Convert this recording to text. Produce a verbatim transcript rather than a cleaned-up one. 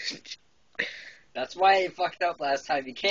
That's why he fucked up last time. He can't.